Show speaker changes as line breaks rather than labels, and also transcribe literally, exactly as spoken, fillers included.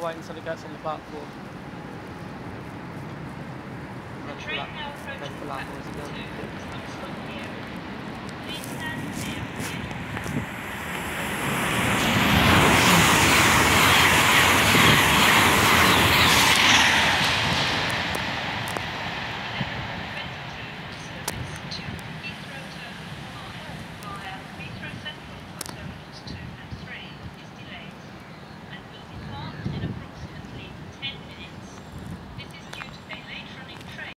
wait until it gets on the platform.
The train now approaching the platform two.